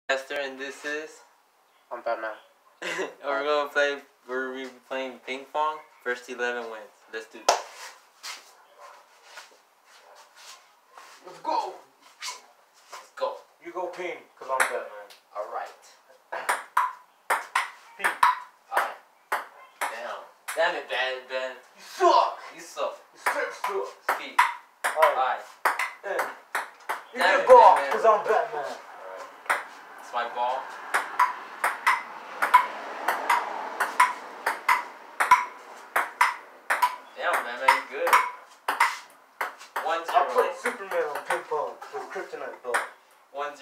Starcaster, and this is I'm Batman. We're playing ping pong. First 11 wins. Let's do this. Let's go. Let's go. You go ping, cause I'm Batman. All right. Ping. Alright. Damn it, Ben. You suck. You suck. You suck. Pete. Alright. Alright. You get ball, cause I'm Batman. Alright. It's my ball. Damn, Batman, you good. 1-0. I played Superman on ping pong with kryptonite ball. 1-0.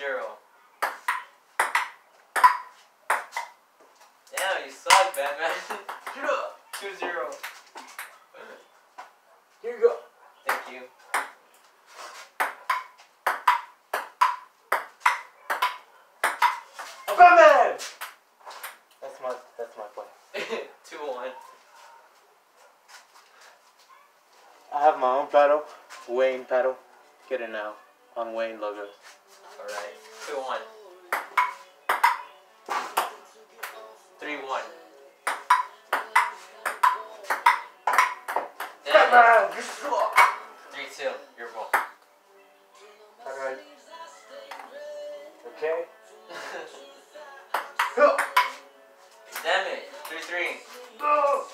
Damn, you suck, Batman. Shut up. 2-0. Here you go. Thank you. I'm Batman. That's my play. 2-1. I have my own paddle, Wayne paddle. Get it now on Wayne logo. Alright. 2-1. 3-1. Batman, you suck. 3-2. Your ball. Alright. Okay. Damn it. 3-3. No.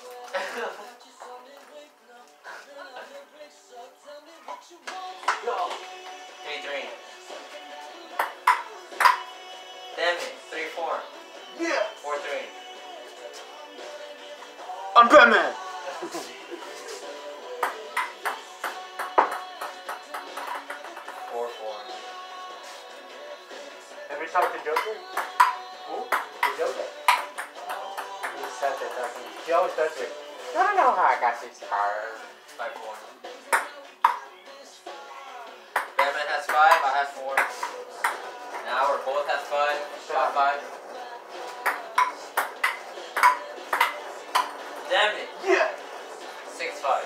3-3. Damn it. 3-4. Yeah. 4-3. I'm Batman. 4-4. Ever talk to Joker? Who? The Joker. He said that talking. He always does it. I don't know how I got these cars. 5-4. Batman has 5. I have 4. Now we're both at 5. Got 5. Damn it. Yeah. 6-5.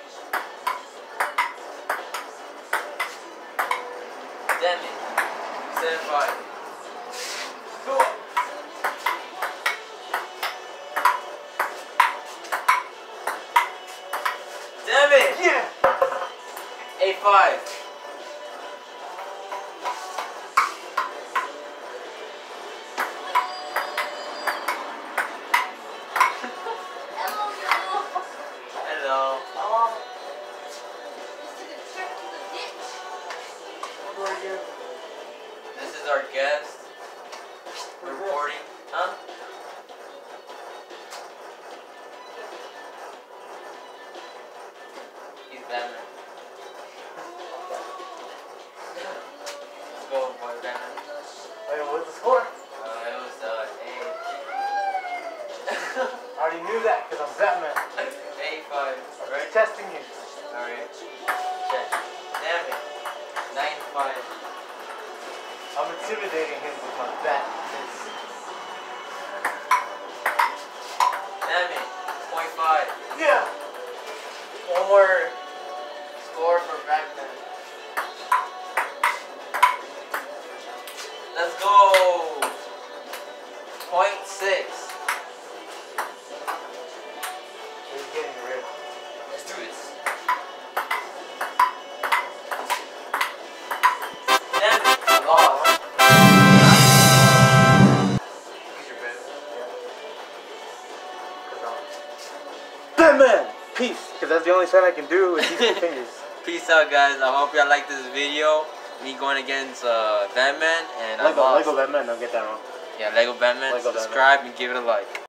Damn it. 7-5. Go. Damn it. Yeah. 8-5. Hello. Who are you? This is our guest. Reporting. Huh? He's Batman. Let's go, boy, Batman. Wait, what's the score? It was 8. I already knew that because I'm Batman. 8-5. I'm Right? testing you. Alright. Check. Damn it. 9-5. I'm intimidating him with my batness. Damn it. 0.5. Yeah. One more score for Batman. Let's go. 0.6. He's getting rid. Let's do this. Damn it. I lost. Use your best. Batman! Peace! Because that's the only sign I can do with these two fingers. Peace out, guys. I hope y'all like this video. Me going against Batman and Lego Batman, don't get that wrong. Yeah, Lego Batman. Lego Subscribe and give it a like.